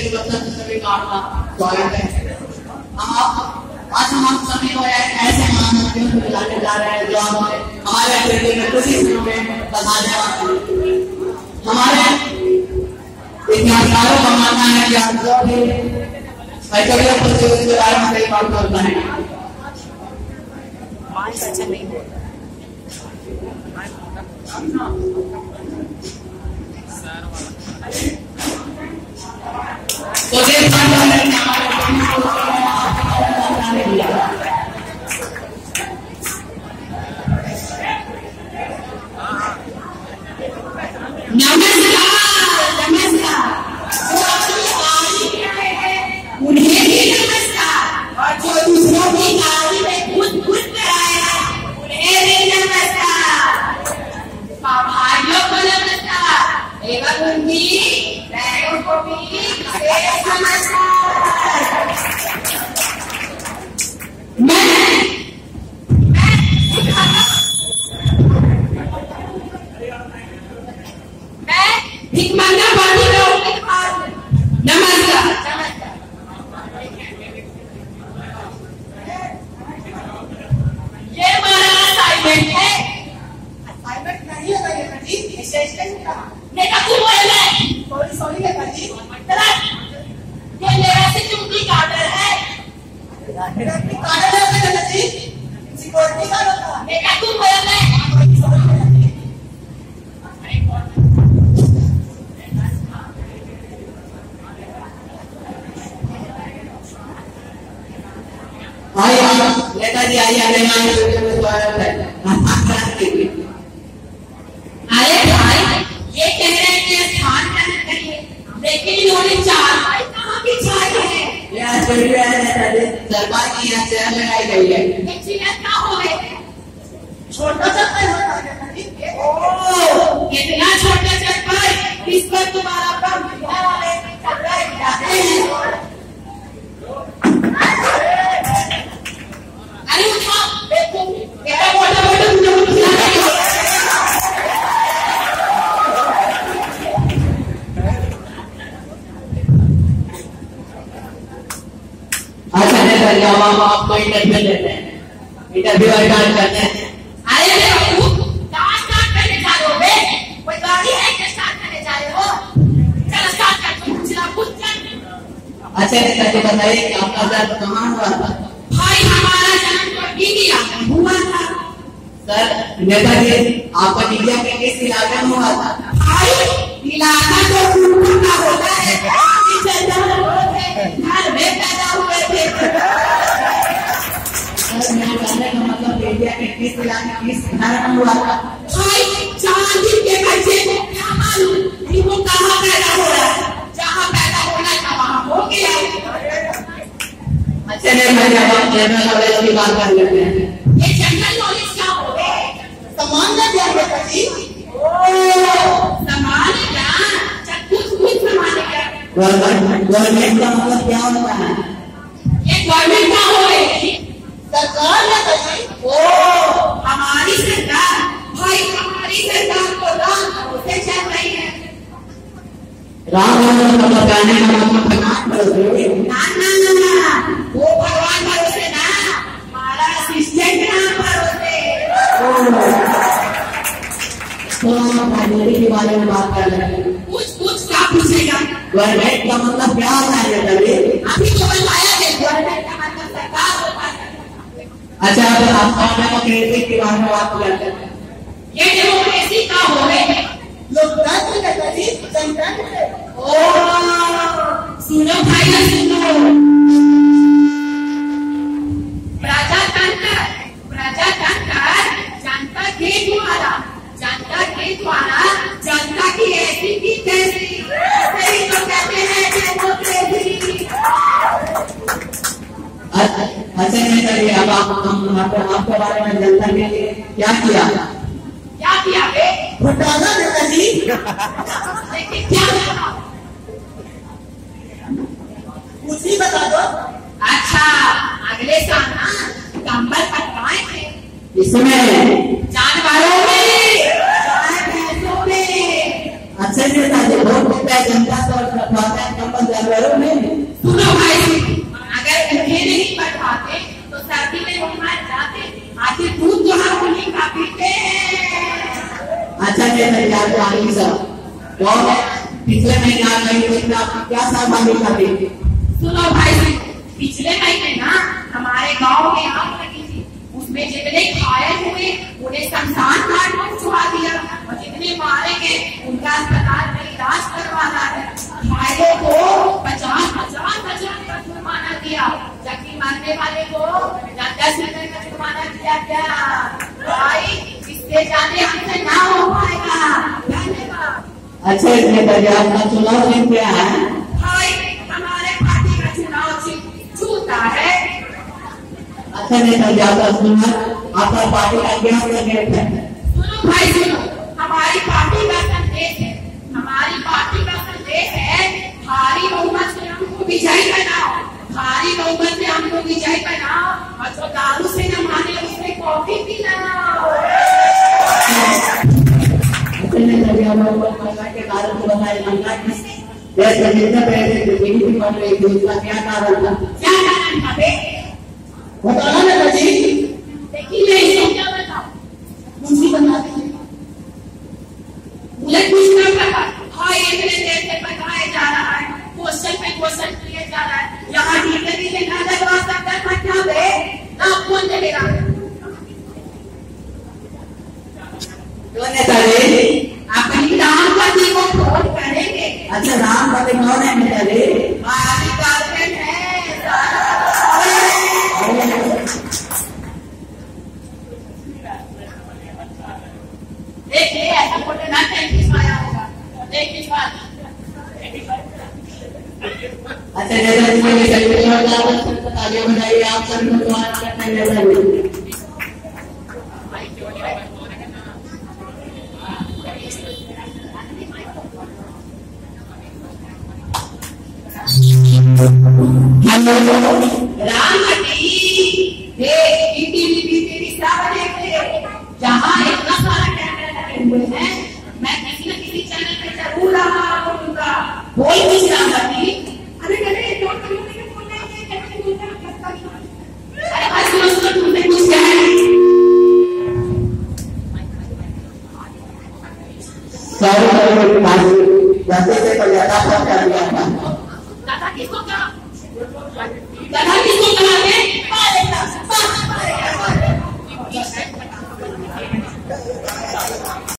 सभी का आपका स्वागत है। आज हम आप सभी को ऐसे महामंत्रियों को बुलाने जा रहे हैं जो हमारे अतिथि में कुछ ही दिनों में बताने वाले हैं। हमारे इतिहासकारों का मानना है कि आप जो भी प्रतियोगिता के बारे में कई बात करता है। अच्छा नहीं है तो उन्हें भी नमस्कार और जो दूसरों की गाड़ी में खुद खुद कराया उन्हें भी नमस्कार। भाइयों को नमस्कार एवं उनकी बहनों को भी नमस्कार। मैं भिकमंगा बानी लोग नमस्कार। ये हमारा असाइनमेंट है। असाइनमेंट नहीं है जी, असेसमेंट का। नेता तू बोले सॉरी सॉरी नेता जी। ये मेरा सिक्योरिटी गार्ड है। सिक्योरिटी गार्ड है नेता जी, सिक्योरिटी गार्ड होता है। नेता तू बोले नेताजी आइए अरे भाई ये कह रहे हैं कि स्थान ग्रहण करिए, लेकिन इन्होंने चार भाई कहाँ की छाई है? सरकार की यहाँ चेयर लगाई गई है। क्या हो गए? छोटा चक्कर इतना छोटा चक्कर इस पर तुम्हारा काम अरे उठाओ देखो मेरा मोटा मोटा अच्छा नेताजी हम आपको इंटरव्यू देते हैं, इंटरव्यू अटेंड करते हैं। अरे बाबू कहाँ स्टार्ट करने जा रहे हो बे? कोई गाड़ी है क्या स्टार्ट करने जा रहे हो? चलो स्टार्ट करते हैं। चला कुछ अच्छा नेताजी बताइए कि आपका जन्म कहाँ हुआ था? भाई हमारा जन्म तो इंडिया में हुआ था। सर नेताजी आपका इंडिया के किस इलाके में हुआ था? भाई इलाका तो का होता है, घर में पैदा हुए थे। सर मेरे कहने का मतलब इंडिया के किस इलाके किस शहर में हुआ था? भाई 4 दिन के बच्चे को क्या मालूम कि वो कहाँ पैदा हो रहा है? जहाँ पैदा होना था वहाँ हो गया। अच्छा नेताजी अब आप जनरल नॉलेज की बात कर लेते हैं। ये जनरल नॉलेज क्या हो गए? सामान्य ज्ञान नेताजी। सामान्य ज्ञान कुछ सामान्य ज्ञान। गवर्नमेंट का मतलब क्या होता है? ये गवर्नमेंट क्या हो गई? सरकार नेताजी। ओ हमारी सरकार। भाई हमारी सरकार को राम भरोसे चल रही है। राम का बताने का मतलब भगवान भरोसे? ना वो भगवान भरोसे ना, हमारा असिस्टेंट राम भरोसे। तो हम प्राइमरी के बारे में बात कर रहे हैं। कुछ क्या पूछेगा? गवर्नमेंट का मतलब क्या होता है नेताजी? अभी तो बताया कि गवर्नमेंट का मतलब सरकार होता है। अच्छा अब आप डेमोक्रेसी के बारे में बात करते हैं। ये डेमोक्रेसी का हो गए लोकतंत्र नेताजी, जनतंत्र। ओ सुनो भाई सुनो, प्रजातंत्र जनता के द्वारा जनता की ऐसी की तैसी तो कहते हैं डेमोक्रेसी। अच्छा नेताजी अब आपके बारे में जनता के लिए क्या किया बे? घोटाला नेताजी। लेकिन क्या कुछ ही बता दो। अच्छा अगले साल ना कंबल कटवाए थे इसमें जानवरों में अच्छे से वोट देता है जनता को कंबल करूँ मैं? सुनो भाई, अगर उन्हें नहीं पढ़ाते तो सर्दी में वो मर जाते। आखिर दूध जो है वो नहीं खा पीते हैं। अच्छा नेताजी, आपको आगे सर तो पिछले महीने आप नहीं देखते, आप क्या सावधानी करते? सुनो भाई, पिछले महीने ना हमारे गांव में आग लगी थी। उसमें जितने घायल हुए उन्हें शमशान घाट में पहुंचा दिया और जितने मारे गए उनका अस्पताल में इलाज करवाना है। घायलों को 50,000 का जुर्माना दिया, जबकि मरने वाले को 10,000 का जुर्माना दिया गया। भाई इससे ज्यादा हमसे ना हो पाएगा। धन्यवाद। अच्छा नेताजी, आपका चुनाव चिन्ह क्या है? भाई हमारे पार्टी का चुनाव जूता है। अच्छा नेताजी, आपका पार्टी का क्या संदेश है? सुनो भाई सुनो, हमारी पार्टी का संदेश है, हमारी पार्टी का संदेश है भारी बहुमत से हमको विजयी बनाओ, भारी बहुमत से हमको विजयी बनाओ और जो दारू से न माने उससे कॉफी पिलाओ। नेताजी, हमारे महिला के कारण को बताए महिला देश में जितने पैसे जीडीपी बढ़ रही थी उसका क्या कारण था? क्या कारण था बे? बताना नेताजी। देखिए इसको क्या बताओ, मुझे बता दीजिए। मुझे कुछ ना पता। हाँ इतने देर से बताया जा रहा है, क्वेश्चन पे क्वेश्चन किए जा रहा है। यहाँ धीरे ना लगवा सकता था क्या बे? आप कौन चलेगा? क्यों नेताजी? अपनी रामपति को फोन करेंगे। अच्छा, रामपति कौन है नेताजी? हमारी गर्लफ्रेंड है। देखिए ऐसा फोटो ना खिंचवाया होगा, देख खिंचवा। अच्छा नेताजी, मुझे सभी तालियां बजाइए आप सभी को स्वागत करते हैं नेताजी। जहाँ इतना सारा कैमरा लगे हुए हैं, मैं किसी न किसी चैनल पे जरूर रहा होगा। बोल कुछ रामवती। अरे तुमसे कुछ क्या है? दादा किसको कहा? दादा किसको कहा?